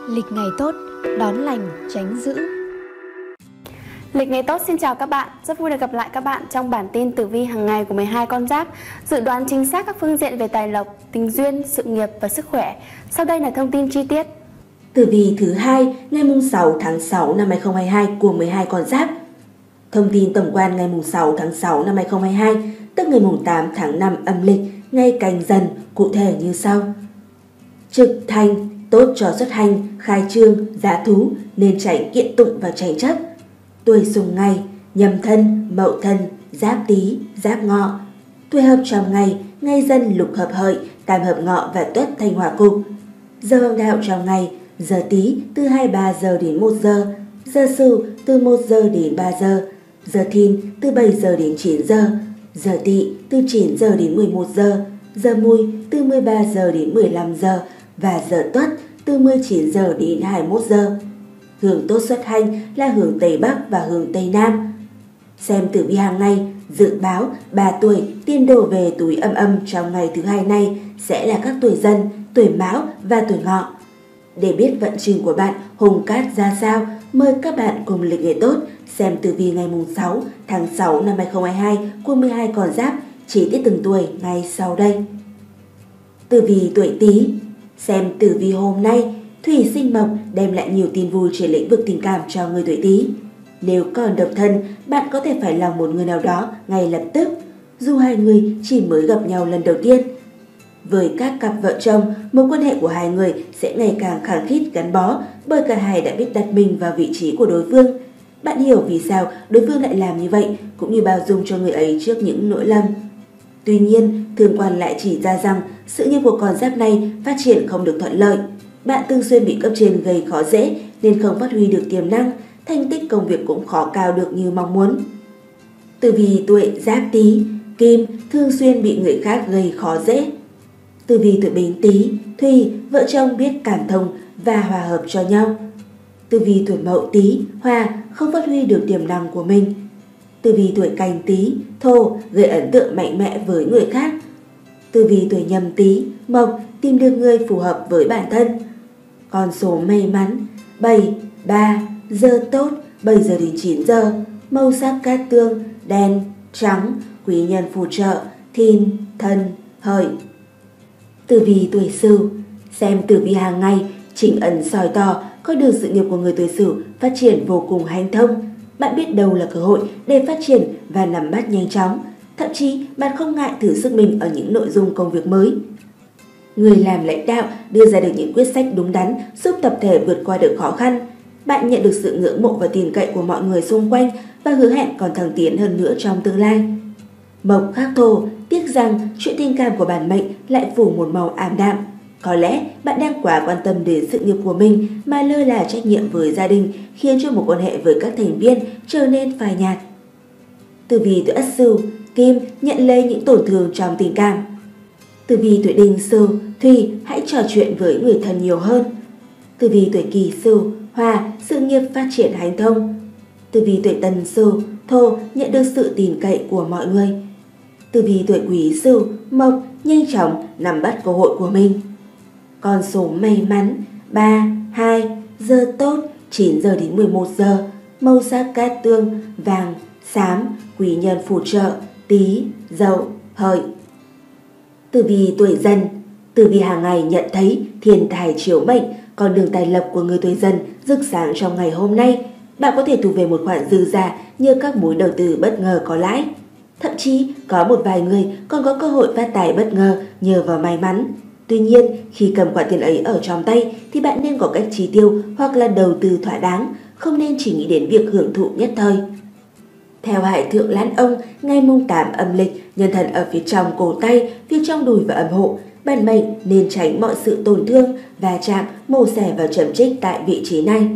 Lịch ngày tốt, đón lành, tránh dữ. Lịch ngày tốt xin chào các bạn, rất vui được gặp lại các bạn trong bản tin tử vi hàng ngày của 12 con giáp, dự đoán chính xác các phương diện về tài lộc, tình duyên, sự nghiệp và sức khỏe. Sau đây là thông tin chi tiết. Tử vi thứ 2 ngày 6 tháng 6 năm 2022 của 12 con giáp. Thông tin tổng quan ngày 6 tháng 6 năm 2022, tức ngày 8 tháng 5 âm lịch, ngày Canh Dần, cụ thể như sau. Trực Thành, tốt cho xuất hành, khai trương, giá thú, nên tránh kiện tụng và tranh chấp. Tuổi xung ngày, Nhâm Thân, Mậu Thân, Giáp Tý, Giáp Ngọ. Tuổi hợp trong ngày, ngày Dần, Lục hợp Hợi, Tam hợp Ngọ và Tuất thành hỏa cục. Giờ hoàng đạo trong ngày, giờ Tý từ 23 giờ đến 1 giờ, giờ Sửu từ 1 giờ đến 3 giờ, giờ Thìn từ 7 giờ đến 9 giờ, giờ Tỵ từ 9 giờ đến 11 giờ, giờ Mùi từ 13 giờ đến 15 giờ và giờ Tuất từ 19 giờ đến 21 giờ. Hướng tốt xuất hành là hướng Tây Bắc và hướng Tây Nam. Xem tử vi hàng ngày, dự báo 3 tuổi tiên đổ về túi âm trong ngày thứ hai này sẽ là các tuổi Dần, tuổi Mão và tuổi Ngọ. Để biết vận trình của bạn hùng cát ra sao, mời các bạn cùng lịch ngày tốt xem tử vi ngày 6 tháng 6 năm 2022 của 12 con giáp, chi tiết từng tuổi ngay sau đây. Tử vi tuổi Tý. Xem tử vi hôm nay, thủy sinh mộc đem lại nhiều tin vui trên lĩnh vực tình cảm cho người tuổi Tý. Nếu còn độc thân, bạn có thể phải lòng một người nào đó ngay lập tức, dù hai người chỉ mới gặp nhau lần đầu tiên. Với các cặp vợ chồng, mối quan hệ của hai người sẽ ngày càng khăng khít gắn bó bởi cả hai đã biết đặt mình vào vị trí của đối phương. Bạn hiểu vì sao đối phương lại làm như vậy, cũng như bao dung cho người ấy trước những lỗi lầm. Tuy nhiên, thương quan lại chỉ ra rằng sự nghiệp của con giáp này phát triển không được thuận lợi. Bạn thường xuyên bị cấp trên gây khó dễ nên không phát huy được tiềm năng, thành tích công việc cũng khó cao được như mong muốn. Tử vi tuổi Giáp Tý, Kim thường xuyên bị người khác gây khó dễ. Tử vi tuổi Bính Tý, Thủy, vợ chồng biết cảm thông và hòa hợp cho nhau. Tử vi tuổi Mậu Tý, Hỏa không phát huy được tiềm năng của mình. Tử vi tuổi Canh Tý, Thổ gây ấn tượng mạnh mẽ với người khác. Tử vi tuổi Nhâm Tý, Mộc tìm được người phù hợp với bản thân. Con số may mắn 7, 3, giờ tốt 7 giờ đến 9 giờ, màu sắc cát tương, đen, trắng, quý nhân phù trợ Thìn, Thân, Hợi. Tử vi tuổi Sửu. Xem tử vi hàng ngày, chính ấn soi tỏ con đường sự nghiệp của người tuổi Sửu phát triển vô cùng hanh thông. Bạn biết đâu là cơ hội để phát triển và nắm bắt nhanh chóng. Thậm chí bạn không ngại thử sức mình ở những nội dung công việc mới. Người làm lãnh đạo đưa ra được những quyết sách đúng đắn giúp tập thể vượt qua được khó khăn. Bạn nhận được sự ngưỡng mộ và tin cậy của mọi người xung quanh và hứa hẹn còn thăng tiến hơn nữa trong tương lai. Mộc khắc Thổ, tiếc rằng chuyện tình cảm của bản mệnh lại phủ một màu ảm đạm. Có lẽ bạn đang quá quan tâm đến sự nghiệp của mình mà lơ là trách nhiệm với gia đình, khiến cho mối quan hệ với các thành viên trở nên phai nhạt. Tử vi tuổi Ất Sửu, Kim nhận lấy những tổn thương trong tình cảm. Tử vi tuổi Đinh Sửu, Thủy hãy trò chuyện với người thân nhiều hơn. Tử vi tuổi Kỷ Sửu, Hỏa sự nghiệp phát triển hanh thông. Tử vi tuổi Tân Sửu, Thổ nhận được sự tin cậy của mọi người. Tử vi tuổi Quý Sửu, Mộc nhanh chóng nắm bắt cơ hội của mình. Con số may mắn 3, 2, giờ tốt 9 giờ đến 11 giờ, màu sắc cát tương, vàng, xám, quý nhân phù trợ Tý, Dậu, Hợi. Tử vi tuổi Dần. Tử vi hàng ngày nhận thấy thiên tài chiếu mệnh, con đường tài lộc của người tuổi Dần rực sáng trong ngày hôm nay. Bạn có thể thu về một khoản dư giả nhờ các mối đầu tư bất ngờ có lãi. Thậm chí có một vài người còn có cơ hội phát tài bất ngờ nhờ vào may mắn. Tuy nhiên, khi cầm khoản tiền ấy ở trong tay thì bạn nên có cách chi tiêu hoặc là đầu tư thỏa đáng, không nên chỉ nghĩ đến việc hưởng thụ nhất thời. Theo Hải Thượng Lãn Ông, ngày 8 âm lịch, nhân thần ở phía trong cổ tay, phía trong đùi và âm hộ, bản mệnh nên tránh mọi sự tổn thương, va chạm, mổ xẻ và chấm trích tại vị trí này.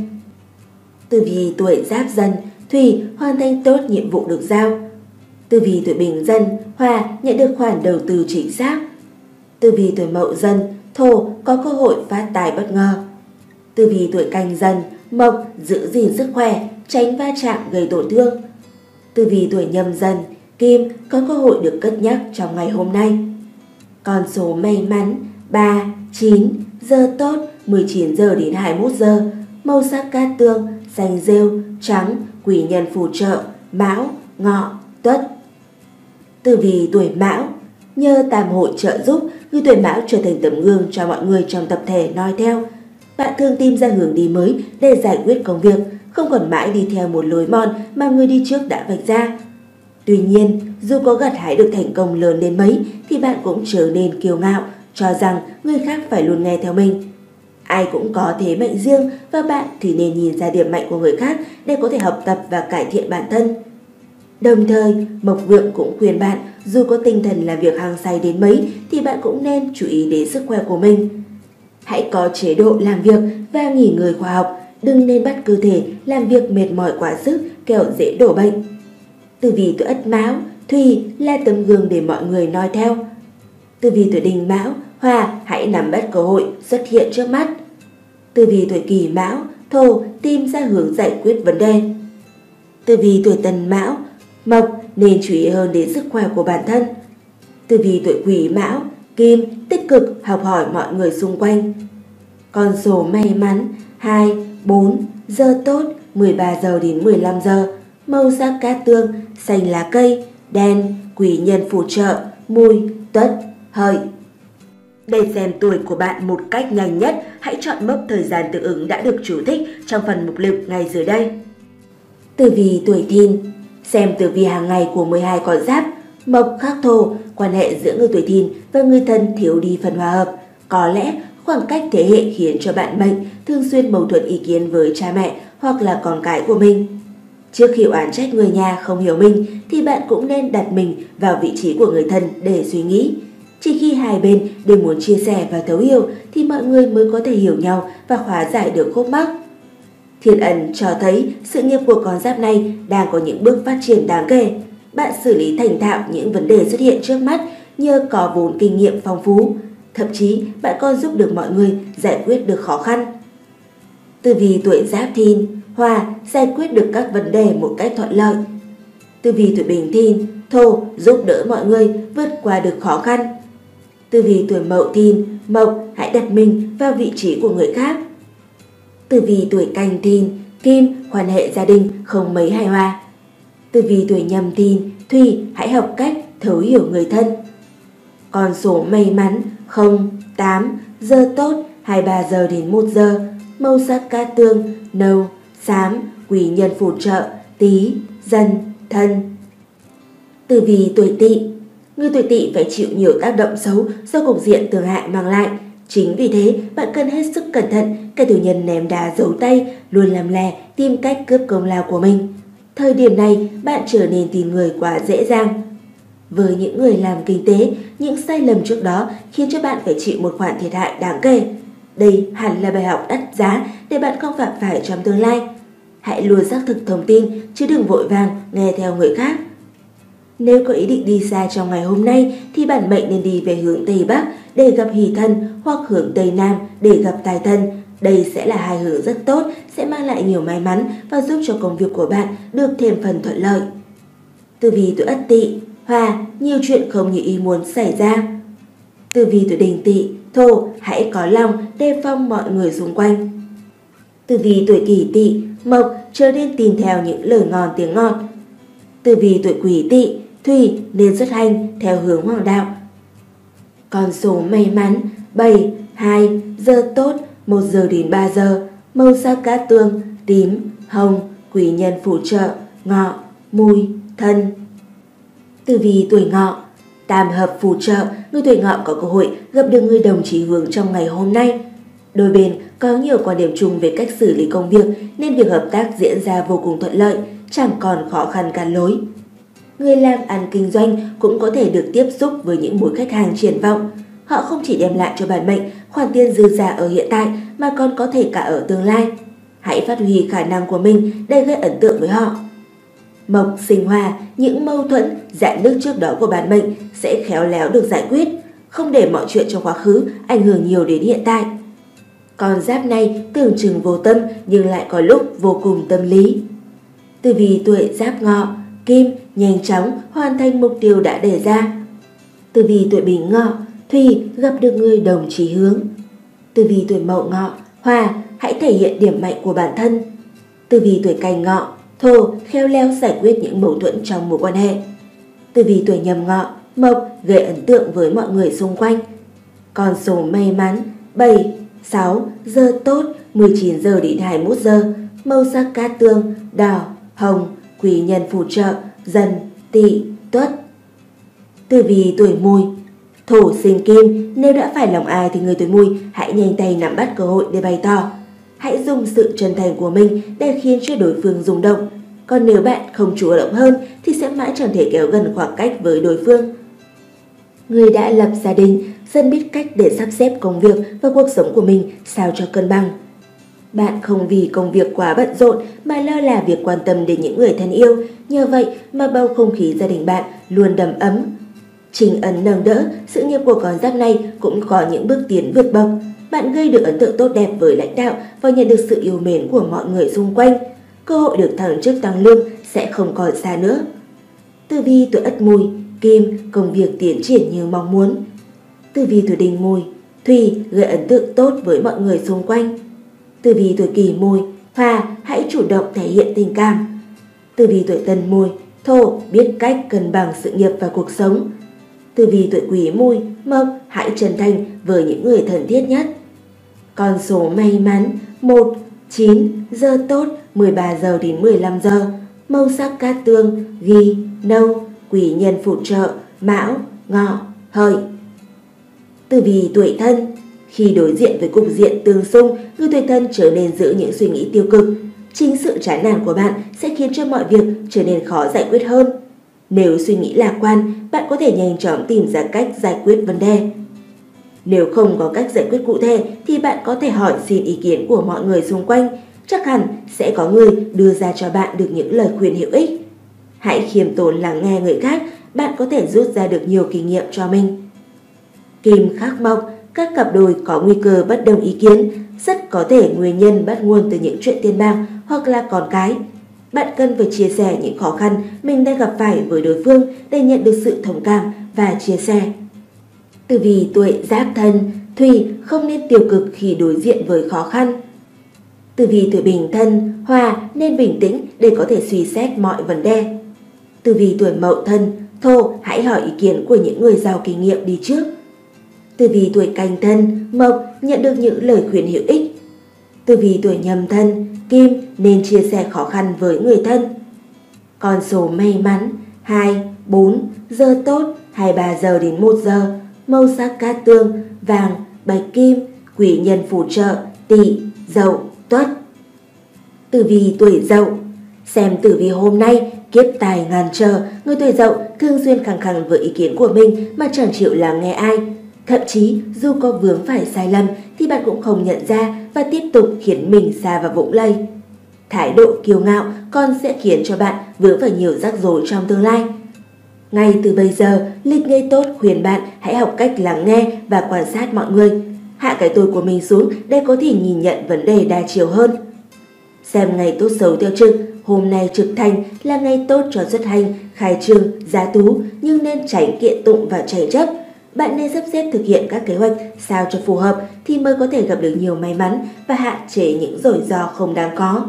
Tử vi tuổi Giáp Dần, Thủy hoàn thành tốt nhiệm vụ được giao. Tử vi tuổi Bính Dần, Hỏa nhận được khoản đầu tư chính xác. Tử vi tuổi Mậu Dần, Thổ có cơ hội phát tài bất ngờ. Tử vi tuổi Canh Dần, Mộc giữ gìn sức khỏe, tránh va chạm gây tổn thương. Tử vi tuổi Nhâm Dần, Kim có cơ hội được cất nhắc trong ngày hôm nay. Con số may mắn 3, 9, giờ tốt 19 giờ đến 21 giờ. Màu sắc cát tương, xanh rêu, trắng, quý nhân phù trợ, Mão, Ngọ, Tuất. Tử vi tuổi Mão. Nhờ tam hội trợ giúp, người tuổi Mão trở thành tấm gương cho mọi người trong tập thể noi theo. Bạn thường tìm ra hướng đi mới để giải quyết công việc, không còn mãi đi theo một lối mòn mà người đi trước đã vạch ra. Tuy nhiên, dù có gặt hái được thành công lớn đến mấy thì bạn cũng trở nên kiêu ngạo, cho rằng người khác phải luôn nghe theo mình. Ai cũng có thế mạnh riêng và bạn thì nên nhìn ra điểm mạnh của người khác để có thể học tập và cải thiện bản thân. Đồng thời, Mộc Vượng cũng khuyên bạn dù có tinh thần làm việc hăng say đến mấy thì bạn cũng nên chú ý đến sức khỏe của mình. Hãy có chế độ làm việc và nghỉ ngơi khoa học, đừng nên bắt cơ thể làm việc mệt mỏi quá sức kẻo dễ đổ bệnh. Tử vi tuổi Ất Mão. Thủy là tấm gương để mọi người noi theo. Tử vi tuổi Đinh Mão. Hỏa, hãy nắm bắt cơ hội xuất hiện trước mắt. Tử vi tuổi Kỷ Mão. Thổ, tìm ra hướng giải quyết vấn đề. Tử vi tuổi Tân Mão. Mộc, nên chú ý hơn đến sức khỏe của bản thân. Tử vi tuổi Quý Mão. Kim, tích cực học hỏi mọi người xung quanh. Con số may mắn 2, 4, giờ tốt 13 giờ đến 15 giờ. Màu sắc cát tương, xanh lá cây, đen, quý nhân phù trợ, Mùi, Tuất, Hợi. Để xem tuổi của bạn một cách nhanh nhất, hãy chọn mốc thời gian tương ứng đã được chú thích trong phần mục lục ngay dưới đây. Tử vi tuổi Thìn. Xem tử vi hàng ngày của 12 con giáp. Mộc khắc thổ, quan hệ giữa người tuổi Thìn và người thân thiếu đi phần hòa hợp. Có lẽ khoảng cách thế hệ khiến cho bạn mệnh thường xuyên mâu thuẫn ý kiến với cha mẹ hoặc là con cái của mình. Trước khi oán trách người nhà không hiểu mình thì bạn cũng nên đặt mình vào vị trí của người thân để suy nghĩ. Chỉ khi hai bên đều muốn chia sẻ và thấu hiểu thì mọi người mới có thể hiểu nhau và hóa giải được khúc mắc. Thiên ấn cho thấy sự nghiệp của con giáp này đang có những bước phát triển đáng kể. Bạn xử lý thành thạo những vấn đề xuất hiện trước mắt nhờ có vốn kinh nghiệm phong phú. Thậm chí bạn còn giúp được mọi người giải quyết được khó khăn. Tử vi tuổi Giáp Thìn. Hỏa, giải quyết được các vấn đề một cách thuận lợi. Tử vi tuổi Bính Thìn. Thổ, giúp đỡ mọi người vượt qua được khó khăn. Tử vi tuổi Mậu Thìn. Mộc, hãy đặt mình vào vị trí của người khác. Tử vi tuổi Canh Thìn. Kim, quan hệ gia đình không mấy hài hòa. Tử vi tuổi Nhâm Thìn. Thủy, hãy học cách thấu hiểu người thân. Con số may mắn 0, 8, giờ tốt 23 giờ đến 1 giờ. Màu sắc cát tương, nâu, xám, quý nhân phù trợ, Tý, Dần, Thân. Tử vi tuổi Tỵ. Người tuổi Tỵ phải chịu nhiều tác động xấu do cục diện tương hại mang lại. Chính vì thế, bạn cần hết sức cẩn thận, kẻ tiểu nhân ném đá giấu tay, luôn làm lè, tìm cách cướp công lao của mình. Thời điểm này, bạn trở nên tin người quá dễ dàng. Với những người làm kinh tế, những sai lầm trước đó khiến cho bạn phải chịu một khoản thiệt hại đáng kể. Đây hẳn là bài học đắt giá để bạn không phạm phải trong tương lai. Hãy luôn xác thực thông tin, chứ đừng vội vàng nghe theo người khác. Nếu có ý định đi xa trong ngày hôm nay thì bản mệnh nên đi về hướng Tây Bắc để gặp hỷ thân hoặc hướng Tây Nam để gặp tài thân. Đây sẽ là hai hướng rất tốt, sẽ mang lại nhiều may mắn và giúp cho công việc của bạn được thêm phần thuận lợi. Tử vi tuổi Ất Tỵ. Hỏa, nhiều chuyện không như ý muốn xảy ra. Tử vi tuổi Đinh Tỵ. Thổ, hãy có lòng đề phòng mọi người xung quanh. Tử vi tuổi Kỷ Tỵ. Mộc, trở nên tin theo những lời ngon tiếng ngọt. Tử vi tuổi Quý Tỵ. Thủy, nên xuất hành theo hướng hoàng đạo. Con số may mắn 7, 2, giờ tốt 1 giờ đến 3 giờ. Màu sắc cát tương, tím, hồng, quý nhân phù trợ, Ngọ, Mùi, Thân. Tử vi tuổi Ngọ. Tam hợp phù trợ, người tuổi Ngọ có cơ hội gặp được người đồng chí hướng trong ngày hôm nay. Đôi bên có nhiều quan điểm chung về cách xử lý công việc nên việc hợp tác diễn ra vô cùng thuận lợi, chẳng còn khó khăn cản lối. Người làm ăn kinh doanh cũng có thể được tiếp xúc với những mối khách hàng triển vọng. Họ không chỉ đem lại cho bản mệnh khoản tiền dư giả ở hiện tại mà còn có thể cả ở tương lai. Hãy phát huy khả năng của mình để gây ấn tượng với họ. Mộc sinh hòa, những mâu thuẫn, rạn nứt trước đó của bản mệnh sẽ khéo léo được giải quyết, không để mọi chuyện trong quá khứ ảnh hưởng nhiều đến hiện tại. Con giáp này tưởng chừng vô tâm nhưng lại có lúc vô cùng tâm lý. Tử vi tuổi Giáp Ngọ. Kim, nhanh chóng hoàn thành mục tiêu đã đề ra. Tử vi tuổi Bính Ngọ. Thủy, gặp được người đồng chí hướng. Tử vi tuổi Mậu Ngọ, Hỏa, hãy thể hiện điểm mạnh của bản thân. Tử vi tuổi Canh Ngọ, Thổ, khéo léo giải quyết những mâu thuẫn trong mối quan hệ. Tử vi tuổi Nhâm Ngọ, Mộc, gây ấn tượng với mọi người xung quanh. Con số may mắn 7, 6, giờ tốt 19 giờ đến 21 giờ, màu sắc cát tương, đỏ, hồng, quý nhân phù trợ, Dần, Tỵ, Tuất. Tử vi tuổi Mùi, Thổ sinh kim, nếu đã phải lòng ai thì người tuổi Mùi hãy nhanh tay nắm bắt cơ hội để bày tỏ. Hãy dùng sự chân thành của mình để khiến cho đối phương rung động. Còn nếu bạn không chủ động hơn thì sẽ mãi chẳng thể kéo gần khoảng cách với đối phương. Người đã lập gia đình dần biết cách để sắp xếp công việc và cuộc sống của mình sao cho cân bằng. Bạn không vì công việc quá bận rộn mà lơ là việc quan tâm đến những người thân yêu, nhờ vậy mà bầu không khí gia đình bạn luôn đầm ấm. Chính ấn nâng đỡ, sự nghiệp của con giáp này cũng có những bước tiến vượt bậc. Bạn gây được ấn tượng tốt đẹp với lãnh đạo và nhận được sự yêu mến của mọi người xung quanh. Cơ hội được thăng chức tăng lương sẽ không còn xa nữa. Tử vi tuổi Ất Mùi, Kim, công việc tiến triển như mong muốn. Tử vi tuổi Đinh Mùi, Thủy, gây ấn tượng tốt với mọi người xung quanh. Tử vi tuổi Kỷ Mùi, Hỏa, hãy chủ động thể hiện tình cảm. Tử vi tuổi Tân Mùi, Thổ, biết cách cân bằng sự nghiệp và cuộc sống. Tử vi tuổi Quý Mùi, Mộc, hãy chân thành với những người thân thiết nhất. Con số may mắn 1, 9, giờ tốt 13 giờ đến 15 giờ, màu sắc cát tương, ghi, nâu, quý nhân phù trợ, Mão, Ngọ, Hợi. Tử vi tuổi Thân, khi đối diện với cục diện tương xung, người tuổi Thân trở nên giữ những suy nghĩ tiêu cực. Chính sự chán nản của bạn sẽ khiến cho mọi việc trở nên khó giải quyết hơn. Nếu suy nghĩ lạc quan, bạn có thể nhanh chóng tìm ra cách giải quyết vấn đề. Nếu không có cách giải quyết cụ thể thì bạn có thể hỏi xin ý kiến của mọi người xung quanh. Chắc hẳn sẽ có người đưa ra cho bạn được những lời khuyên hữu ích. Hãy khiêm tốn lắng nghe người khác, bạn có thể rút ra được nhiều kinh nghiệm cho mình. Kim khắc mộc, các cặp đôi có nguy cơ bất đồng ý kiến, rất có thể nguyên nhân bắt nguồn từ những chuyện tiền bạc hoặc là con cái. Bạn cần phải chia sẻ những khó khăn mình đang gặp phải với đối phương để nhận được sự thông cảm và chia sẻ. Tử vi tuổi Giáp Thân, Thủy, không nên tiêu cực khi đối diện với khó khăn. Tử vi tuổi Bính Thân, Hỏa, nên bình tĩnh để có thể suy xét mọi vấn đề. Tử vi tuổi Mậu Thân, Thổ, hãy hỏi ý kiến của những người giàu kinh nghiệm đi trước. Tử vi tuổi Canh Thân, Mộc, nhận được những lời khuyên hữu ích. Tử vi tuổi Nhâm Thân, Kim, nên chia sẻ khó khăn với người thân. Con số may mắn 2, 4, giờ tốt 23 giờ đến 1 giờ, màu sắc cát tương, vàng, bạch kim, quý nhân phù trợ, Tỵ, Dậu, Tuất. Tử vi tuổi Dậu, xem tử vi hôm nay, kiếp tài ngàn trở, người tuổi Dậu thường xuyên khăng khăng với ý kiến của mình mà chẳng chịu lắng nghe ai. Thậm chí dù có vướng phải sai lầm thì bạn cũng không nhận ra và tiếp tục khiến mình sa vào vũng lầy. Thái độ kiêu ngạo còn sẽ khiến cho bạn vướng phải nhiều rắc rối trong tương lai. Ngay từ bây giờ, lịch ngày tốt khuyên bạn hãy học cách lắng nghe và quan sát mọi người. Hạ cái tôi của mình xuống để có thể nhìn nhận vấn đề đa chiều hơn. Xem ngày tốt xấu theo trực, hôm nay trực thành là ngày tốt cho xuất hành, khai trương, gia tú, nhưng nên tránh kiện tụng và tranh chấp. Bạn nên sắp xếp thực hiện các kế hoạch sao cho phù hợp thì mới có thể gặp được nhiều may mắn và hạn chế những rủi ro không đáng có.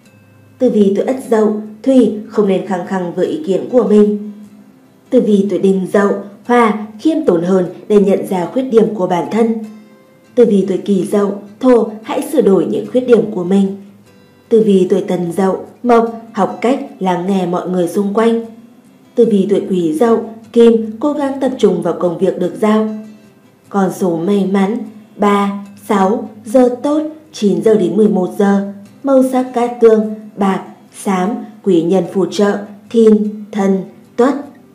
Tử vi tuổi Ất Dậu, Thủy, không nên khăng khăng với ý kiến của mình. Tử vi tuổi Đinh Dậu, Hỏa, khiêm tốn hơn để nhận ra khuyết điểm của bản thân. Tử vi tuổi Kỷ Dậu, Thổ, hãy sửa đổi những khuyết điểm của mình. Tử vi tuổi Tân Dậu, Mộc, học cách lắng nghe mọi người xung quanh. Tử vi tuổi Quý Dậu, Kim, cố gắng tập trung vào công việc được giao. Con số may mắn 3, 6, giờ tốt 9 giờ đến 11 giờ, màu sắc cát tương, bạc, xám, quý nhân phù trợ, Thìn, Thân, Tuất.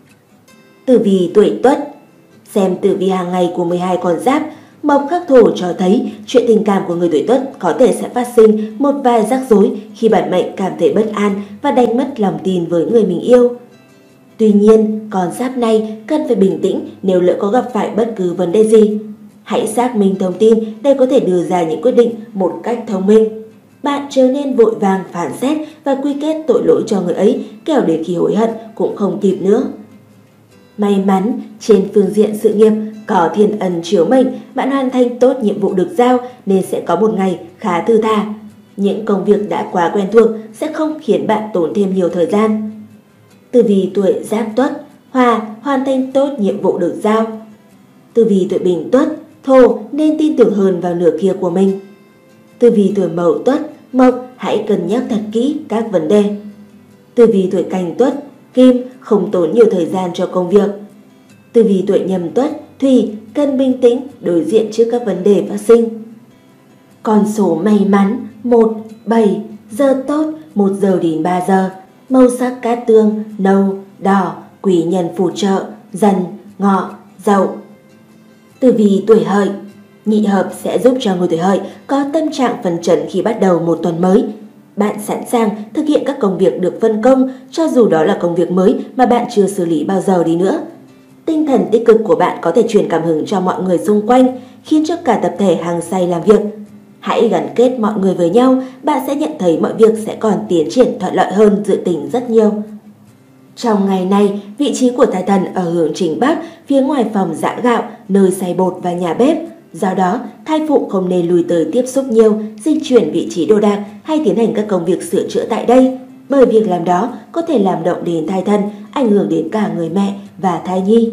Tử vi tuổi Tuất, xem tử vi hàng ngày của 12 con giáp. Mộc khắc Thổ cho thấy chuyện tình cảm của người tuổi Tuất có thể sẽ phát sinh một vài rắc rối khi bản mệnh cảm thấy bất an và đánh mất lòng tin với người mình yêu. Tuy nhiên, con giáp này cần phải bình tĩnh nếu lỡ có gặp phải bất cứ vấn đề gì. Hãy xác minh thông tin để có thể đưa ra những quyết định một cách thông minh. Bạn trở nên vội vàng phán xét và quy kết tội lỗi cho người ấy, kẻo đến khi hối hận cũng không kịp nữa. May mắn trên phương diện sự nghiệp, có thiên ân chiếu mệnh, bạn hoàn thành tốt nhiệm vụ được giao nên sẽ có một ngày khá thư thả. Những công việc đã quá quen thuộc sẽ không khiến bạn tốn thêm nhiều thời gian. Tử vi tuổi Giáp Tuất, Hỏa, hoàn thành tốt nhiệm vụ được giao. Tử vi tuổi Bính Tuất, Thổ, nên tin tưởng hơn vào nửa kia của mình. Tử vi tuổi Mậu Tuất, Mộc, hãy cân nhắc thật kỹ các vấn đề. Tử vi tuổi Canh Tuất, Kim, không tốn nhiều thời gian cho công việc. Tử vi tuổi Nhâm Tuất, Thủy, cần bình tĩnh đối diện trước các vấn đề phát sinh. Con số may mắn 1, 7, giờ tốt 1 giờ đến 3 giờ, màu sắc cát tương, nâu, đỏ, quý nhân phù trợ, Dần, Ngọ, Dậu. Tử vi tuổi Hợi, nhị hợp sẽ giúp cho người tuổi Hợi có tâm trạng phấn chấn khi bắt đầu một tuần mới. Bạn sẵn sàng thực hiện các công việc được phân công, cho dù đó là công việc mới mà bạn chưa xử lý bao giờ đi nữa. Tinh thần tích cực của bạn có thể truyền cảm hứng cho mọi người xung quanh, khiến cho cả tập thể hăng say làm việc. Hãy gắn kết mọi người với nhau, bạn sẽ nhận thấy mọi việc sẽ còn tiến triển thuận lợi hơn dự tính rất nhiều. Trong ngày này, vị trí của tài thần ở hướng chính bắc, phía ngoài phòng giã gạo, nơi xay bột và nhà bếp. Do đó, thai phụ không nên lùi tới tiếp xúc nhiều, di chuyển vị trí đồ đạc hay tiến hành các công việc sửa chữa tại đây, bởi việc làm đó có thể làm động đến thai thần, ảnh hưởng đến cả người mẹ và thai nhi.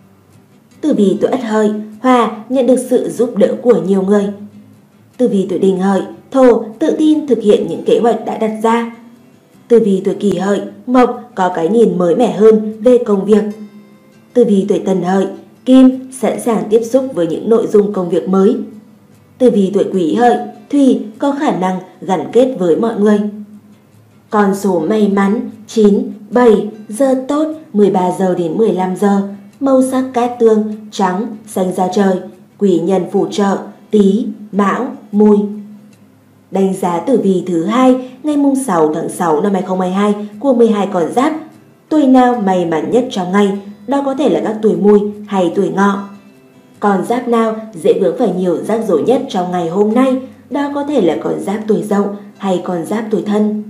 Tử vi tuổi Ất Hợi, Hỏa, nhận được sự giúp đỡ của nhiều người. Tử vi tuổi Đinh Hợi, Thổ, tự tin thực hiện những kế hoạch đã đặt ra. Tử vi tuổi Kỷ Hợi, Mộc, có cái nhìn mới mẻ hơn về công việc. Tử vi tuổi Tân Hợi, Kim, sẵn sàng tiếp xúc với những nội dung công việc mới. Tử vi tuổi Quý Hợi, Thủy, có khả năng gắn kết với mọi người. Con số may mắn 9, 7, giờ tốt 13 giờ đến 15 giờ, màu sắc cát tương, trắng, xanh da trời, quý nhân phù trợ, Tý, Mão, Mùi. Đánh giá tử vi thứ 2 ngày 6 tháng 6 năm 2022 của 12 con giáp. Tuổi nào may mắn nhất trong ngày, đó có thể là các tuổi Mùi hay tuổi Ngọ. Con giáp nào dễ vướng phải nhiều rắc rối nhất trong ngày hôm nay, đó có thể là con giáp tuổi Dậu hay con giáp tuổi Thân.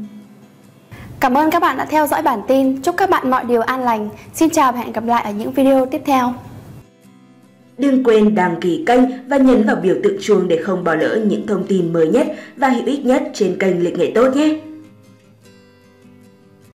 Cảm ơn các bạn đã theo dõi bản tin. Chúc các bạn mọi điều an lành. Xin chào và hẹn gặp lại ở những video tiếp theo. Đừng quên đăng ký kênh và nhấn vào biểu tượng chuông để không bỏ lỡ những thông tin mới nhất và hữu ích nhất trên kênh Lịch Nghệ Tốt nhé!